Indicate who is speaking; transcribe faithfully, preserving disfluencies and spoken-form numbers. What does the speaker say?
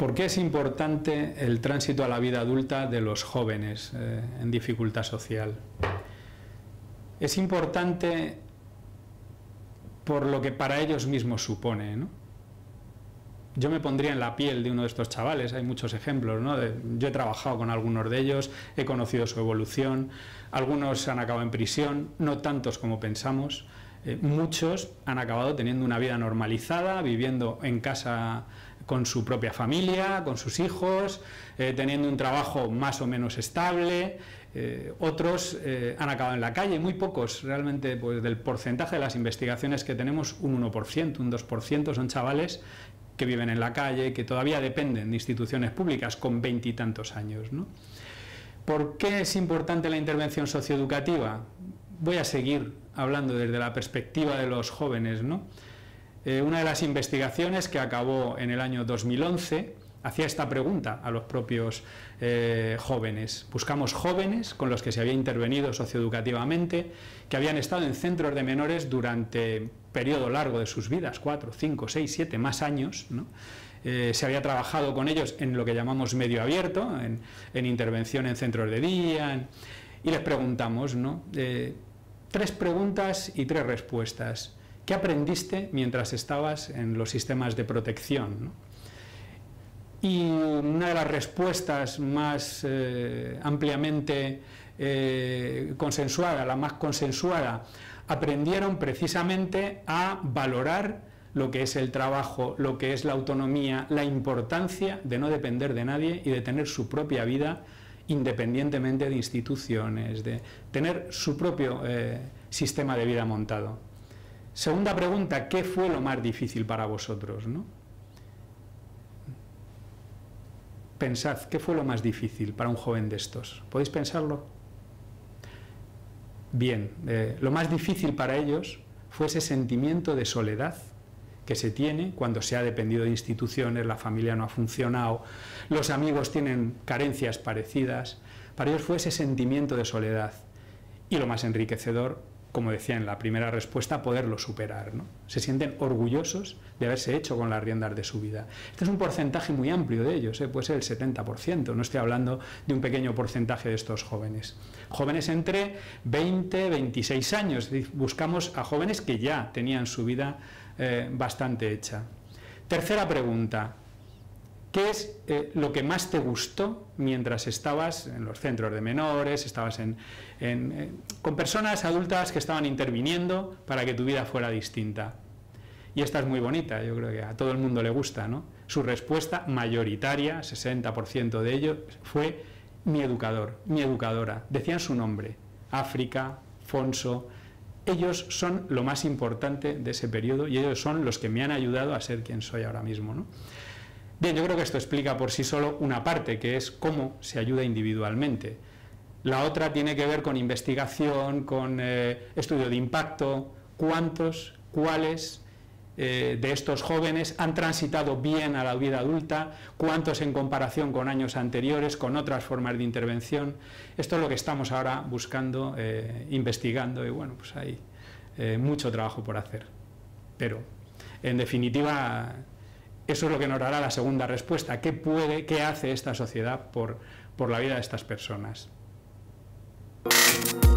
Speaker 1: ¿Por qué es importante el tránsito a la vida adulta de los jóvenes eh, en dificultad social? Es importante por lo que para ellos mismos supone, ¿no? Yo me pondría en la piel de uno de estos chavales, hay muchos ejemplos, ¿no? De, yo he trabajado con algunos de ellos, he conocido su evolución, algunos han acabado en prisión, no tantos como pensamos, eh, muchos han acabado teniendo una vida normalizada, viviendo en casa con su propia familia, con sus hijos, eh, teniendo un trabajo más o menos estable, eh, otros eh, han acabado en la calle, muy pocos, realmente pues, del porcentaje de las investigaciones que tenemos, un uno por ciento, un dos por ciento son chavales que viven en la calle, que todavía dependen de instituciones públicas con veintitantos años, ¿no? ¿Por qué es importante la intervención socioeducativa? Voy a seguir hablando desde la perspectiva de los jóvenes, ¿no? Eh, una de las investigaciones que acabó en el año dos mil once hacía esta pregunta a los propios eh, jóvenes. Buscamos jóvenes con los que se había intervenido socioeducativamente, que habían estado en centros de menores durante periodo largo de sus vidas, cuatro, cinco, seis, siete, más años, ¿no? Eh, se había trabajado con ellos en lo que llamamos medio abierto, en, en intervención en centros de día, en, y les preguntamos, ¿no? Eh, tres preguntas y tres respuestas. ¿Qué aprendiste mientras estabas en los sistemas de protección, ¿no? Y una de las respuestas más eh, ampliamente eh, consensuada, la más consensuada, aprendieron precisamente a valorar lo que es el trabajo, lo que es la autonomía, la importancia de no depender de nadie y de tener su propia vida independientemente de instituciones, de tener su propio eh, sistema de vida montado. Segunda pregunta, ¿qué fue lo más difícil para vosotros, ¿no? Pensad, ¿qué fue lo más difícil para un joven de estos? ¿Podéis pensarlo? Bien, eh, lo más difícil para ellos fue ese sentimiento de soledad que se tiene cuando se ha dependido de instituciones, la familia no ha funcionado, los amigos tienen carencias parecidas. Para ellos fue ese sentimiento de soledad. Y lo más enriquecedor, como decía en la primera respuesta, poderlo superar, ¿no? Se sienten orgullosos de haberse hecho con las riendas de su vida. Este es un porcentaje muy amplio de ellos, ¿eh? Puede ser el setenta por ciento, no estoy hablando de un pequeño porcentaje de estos jóvenes. Jóvenes entre veinte y veintiséis años, buscamos a jóvenes que ya tenían su vida eh, bastante hecha. Tercera pregunta. ¿Qué es eh, lo que más te gustó mientras estabas en los centros de menores, estabas en, en, eh, con personas adultas que estaban interviniendo para que tu vida fuera distinta? Y esta es muy bonita, yo creo que a todo el mundo le gusta, ¿no? Su respuesta mayoritaria, sesenta por ciento de ellos, fue mi educador, mi educadora. Decían su nombre, África, Fonso. Ellos son lo más importante de ese periodo y ellos son los que me han ayudado a ser quien soy ahora mismo, ¿no? Bien, yo creo que esto explica por sí solo una parte, que es cómo se ayuda individualmente. La otra tiene que ver con investigación, con eh, estudio de impacto, cuántos, cuáles eh, de estos jóvenes han transitado bien a la vida adulta, cuántos en comparación con años anteriores, con otras formas de intervención. Esto es lo que estamos ahora buscando, eh, investigando, y bueno, pues hay eh, mucho trabajo por hacer. Pero, en definitiva, eso es lo que nos dará la segunda respuesta. ¿Qué puede, qué hace esta sociedad por, por la vida de estas personas?